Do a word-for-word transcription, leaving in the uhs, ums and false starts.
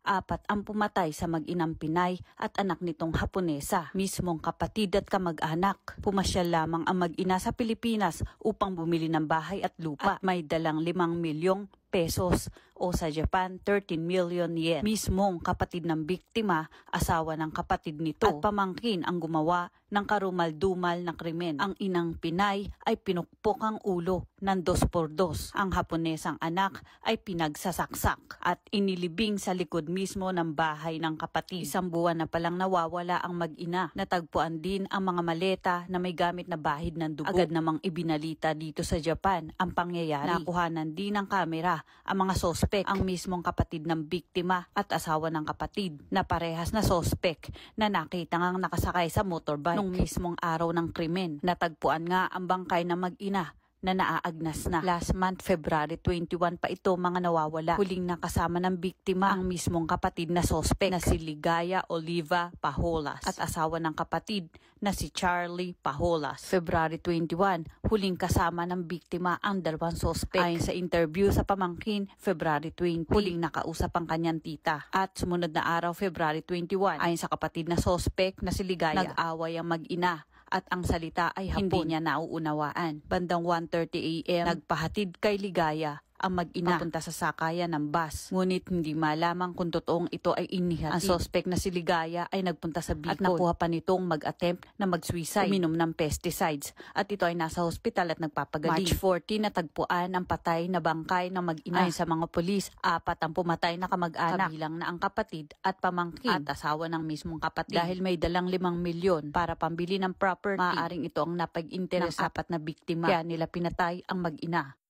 Apat ang pumatay sa mag-inang Pinay at anak nitong Haponesa, mismong kapatid at kamag-anak. Pumasyal lamang ang mag-ina sa Pilipinas upang bumili ng bahay at lupa at may dalang limang milyong pesos o sa Japan thirteen million yen. Mismong kapatid ng biktima, asawa ng kapatid nito at pamangkin ang gumawa ng karumal-dumal na krimen. Ang inang Pinay ay pinukpok ang ulo ng dos por dos. Ang Haponesang anak ay pinagsasaksak at inilibing sa likod mismo ng bahay ng kapatid. Isang buwan na palang nawawala ang mag-ina. Natagpuan din ang mga maleta na may gamit na bahid ng dugo. Agad namang ibinalita dito sa Japan ang pangyayari. Nakuhanan din ng kamera ang mga sospek, ang mismong kapatid ng biktima at asawa ng kapatid na parehas na sospek na nakita ngang nakasakay sa motorbike. Nung mismong araw ng krimen, natagpuan nga ang bangkay ng mag-ina na naaagnas na. Last month, February twenty-one pa ito mga nawawala. Huling nakasama ng biktima ang mismong kapatid na sospek na si Ligaya Oliva Paholas at asawa ng kapatid na si Charlie Paholas. February twenty-one, huling kasama ng biktima ang dalawang sospek. Ayon sa interview sa pamangkin, February twenty, huling nakausap ang kanyang tita. At sumunod na araw, February twenty-one, ayon sa kapatid na sospek na si Ligaya, nag-away ang mag-ina at ang salita ay Hapon. Hindi niya nauunawaan. Bandang one thirty a m, nagpahatid kay Ligaya ang mag-ina papunta sa sakayan ng bus. Ngunit hindi malamang kung totoong ito ay inihatid. Ang suspect na si Ligaya ay nagpunta sa Bicol at nakuha pa nitong mag-attempt na mag-suicide, uminom ng pesticides at ito ay nasa hospital at nagpapagaling. March fourteen, natagpuan ang patay na bangkay ng mag-ina. Ayon sa mga polis, apat ang pumatay na kamag-anak, kabilang na ang kapatid at pamangkin at asawa ng mismong kapatid. Dahil may dalang limang milyon para pambili ng property, maaaring ito ang napag-interes ng apat na biktima, kaya nila pinatay ang mag-ina.